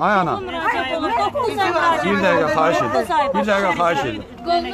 Ay ana. Bir dəqiqə xahiş edir. Bir dəqiqə xahiş edir.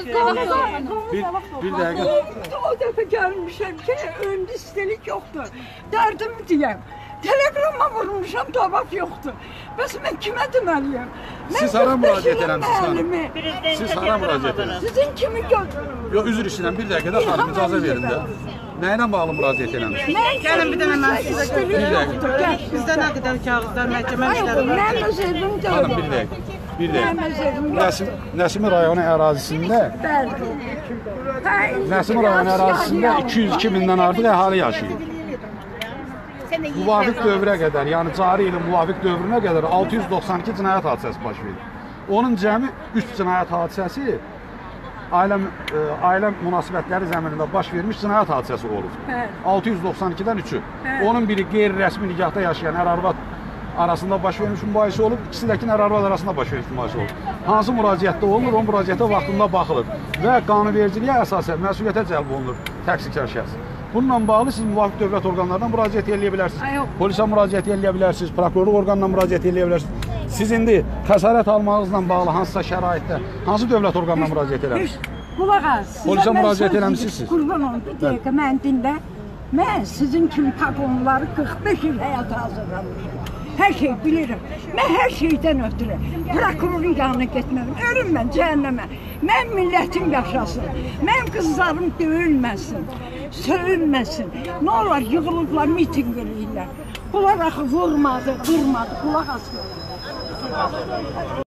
Bir dəqiqə. O dəfə gəlmişəm ki, öndə istilik yoxdur. Dərdimi deyəm. Telegrama vurmuşam, cavab yoxdur. Bəs mən kimə deməliyəm? Siz hara müraciət eləmişsiniz? Siz hara müraciət eləmişsiniz? Sizin kimi gördüm. Yox, üzr istəyirəm, bir dəqiqədə xanım icazə verin də. Nə ilə bağlı müraciət eləmişsiniz? Gəlin bir dənə mən sizə Bir dəqiqə. bizdə nə qədər kağızlar, məhkəmə işləri var. Mən öz evimdə Xanım, bir dəqiqə. Bir dəqiqə. Nəsimi rayonu ərazisində Nəsimi rayonu ərazisində 202 mindən artıq əhali yaşayır. Müvafiq dövrə qədər, yəni cari ilin müvafiq dövrünə qədər 692 cinayət hadisəsi baş verir. Onun cəmi 3 cinayət hadisəsi ailə münasibətləri zəminində baş vermiş cinayət hadisəsi olub. 692-dən 3-ü. Onun biri qeyri-rəsmi nikahda yaşayan ər-arvad arasında baş vermiş mübahisə olub, ikisi də ki, ər-arvad arasında baş vermiş mübahisə olub. Hansı müraciətdə olunur, o müraciətə vaxtında baxılır və qanunvericiliyə əsasən məsuliyyətə cəlb olunur təqsirkar şəxs. Bununla bağlı siz müvafiq dövlət orqanlarına müraciət eləyə bilərsiniz. Polisə müraciət eləyə bilərsiniz, prokurorluq orqanına müraciət eləyə bilərsiniz. Siz indi xəsarət almağınızla bağlı hansısa şəraitdə, hansı dövlət orqanına müraciət eləmişsiniz? Qulaq az. Polisə müraciət eləmişsiniz siz? Qurban olun, bir dəqiqə, mən dinlə. Mən sizin kimi paponları 45 il həyata hazırlamışım. Hər şey bilirim. Mən hər şeydən ötürü prokurorun yanına getməliyim. Ölüm mən cəhənnəmə. Mən millətim yaşasın. Mənim qızlarım döyülməsin, söyülməsin. Nə olar yığılıblar, miting eləyirlər. Bunlar axı vurmadı, qırmadı, qulaq asın.